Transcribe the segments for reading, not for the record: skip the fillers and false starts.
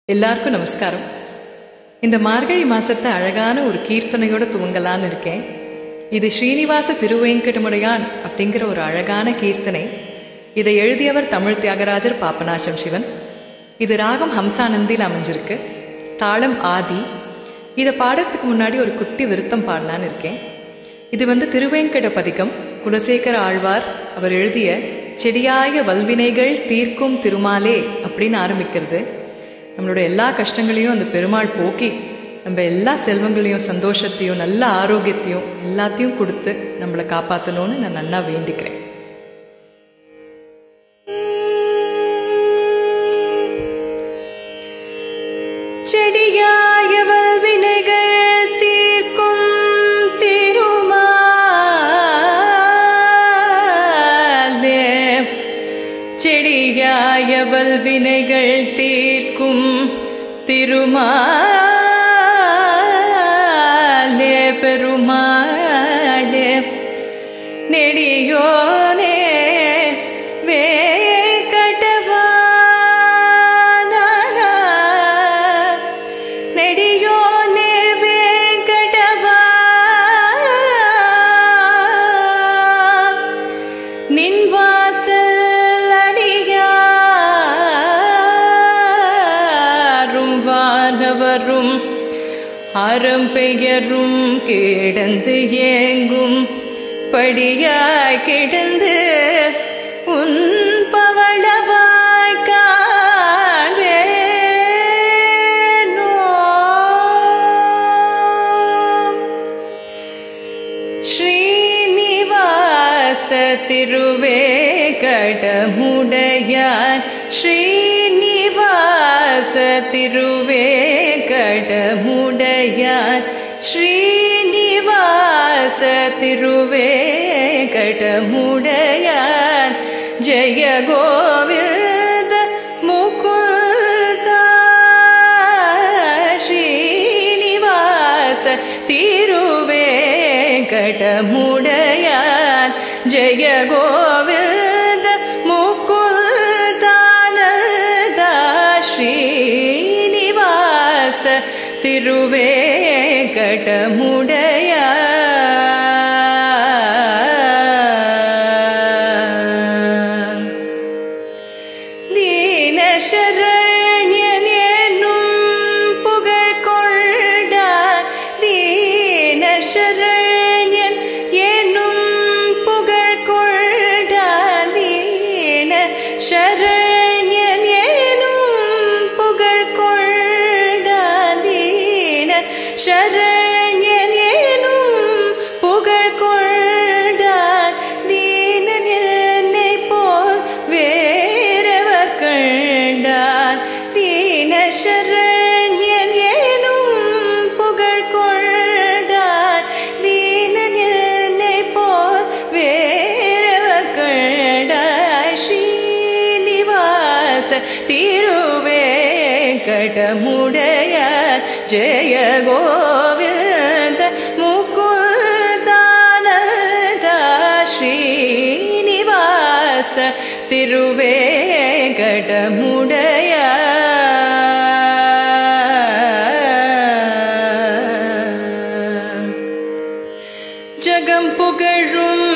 எல்லாருக்கும் நமஸ்காரம். இந்த மார்கழி மாசத்தை அழகான ஒரு கீர்த்தனையோட துவங்கலான்னு இருக்கேன். இது ஸ்ரீனிவாச திருவேங்கடமுடையான் அப்படிங்கிற ஒரு அழகான கீர்த்தனை. இதை எழுதியவர் தமிழ் தியாகராஜர் பாபநாசம் சிவன். இது ராகம் ஹம்சானந்தியில் அமைஞ்சிருக்கு. தாளம் ஆதி. இதை பாடுறதுக்கு முன்னாடி ஒரு குட்டி விருத்தம் பாடலான்னு இருக்கேன். இது திருவேங்கட பதிகம். குலசேகர ஆழ்வார் அவர் எழுதிய செடியாய வல்வினைகள் தீர்க்கும் திருமாலே அப்படின்னு ஆரம்பிக்கிறது. நம்மளோட எல்லா கஷ்டங்களையும் அந்த பெருமாள் போக்கி நம்ம எல்லா செல்வங்களையும் சந்தோஷத்தையும் நல்ல ஆரோக்கியத்தையும் எல்லாத்தையும் கொடுத்து நம்மளை காப்பாற்றணும்னு நான் நல்லா வேண்டிக்கிறேன். செடியாய வல்வினைகள் தீர்க்கும் திருமாலே, செடியாய வல்வினைகள் தீர்க்கும் திருமாலே, பெருமாளே நெடியோனே வேங்கடவானா, நெடியோனே வேங்கடவா, நின் வாசல் அடியாரும் வானவரும் அறம்பெயரும் கிடந்து ஏங்கும் படியாய் கிடந்து உன் பவளவாய் காண்பேனோ. ஸ்ரீனிவாச திருவேங்கடமுடையான், ஸ்ரீனிவாச திருவேங்கடமுடையான், ஸ்ரீனிவாச திருவேங்கடமுடையான், ஜெய கோவிந்த முகுந்தா, ஸ்ரீனிவாச திருவேங்கடமுடையான், ஜெய கோவிந்த முகுந்தானந்தா, ஸ்ரீனிவாச திருவேங்கடமுடையான். தீனசரண்யன் என்னும் புகழ் கொண்டான், தீனசரண்யன் என்னும் புகழ் கொண்டான், தீனசரண்யன் என்னும் புகழ் கொண்டான், தீனசரண்யன் என்னும் புகழ் கொண்டான், தீனன் என்னை போல் வேறவர் கண்டான், தீனசரண்யன் என்னும் புகழ் கொண்டான், தீனன் என்னை போல் வேறவர் கண்டான், ஸ்ரீனிவாச திருவேங்கடமுடையான், ஜெய கோவிந்த முகுந்தானந்தா, ஸ்ரீனிவாச திருவேங்கடமுடையான். ஜகம் புகழும்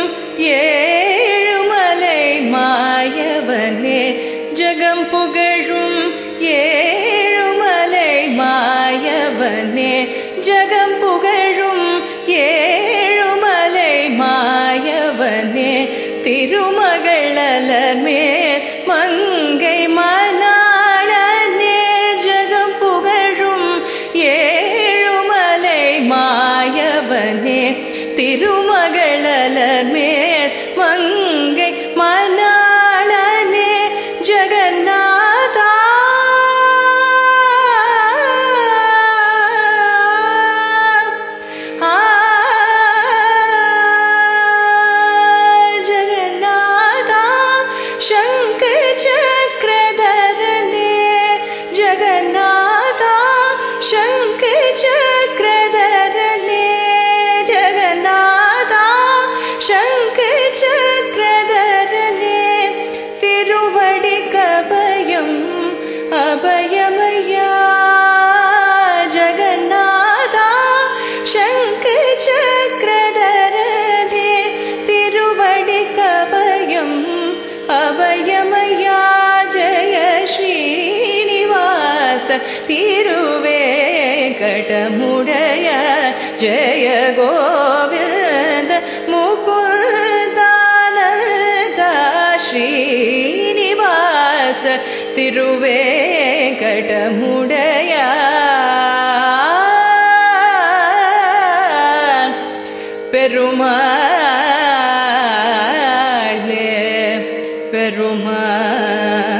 ஏழுமலை மாயவனே, ஜகம் புகழும் ஏழுமலை மாயவனே, ஜகம் புகழும் ஏழுமலை மாயவனே, திருமகளர் மேல் மங்கை மணாளனே, ஜகம் புகழும் ஏழுமலை மாயவனே, திருமகளர் மேல் மங்கை மணாளனே, ஜகநாதா ஜகநாதா, சங்க சக்கரதரனே, ஜகநாதா சங்க சக்கரதரனே, ஜகநாதா சங்க சக்கரதரனே, திருவடி கபயம் அபயமயா ஜய கோவிந்த முகுந்தானந்த ஸ்ரீனிவாச திருவேங்கடமுடையான் பெருமாளே பெருமாள்